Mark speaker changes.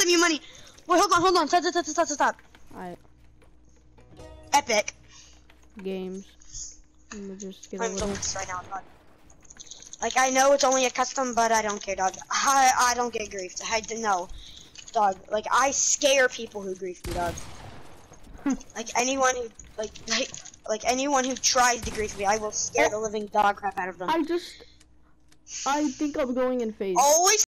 Speaker 1: give you money. Wait, hold on. Stop.
Speaker 2: Alright.
Speaker 1: Epic.
Speaker 2: Games. Let me just get a
Speaker 1: I'm
Speaker 2: little.
Speaker 1: right now, dog. Like, I know it's only a custom, but I don't care, dog. I don't get griefed. I didn't know, dog. Like, I scare people who grief me, dog. Like, anyone who, like anyone who tries to grief me, I will scare the living dog crap out of them.
Speaker 2: I think I'm going in phase.
Speaker 1: Always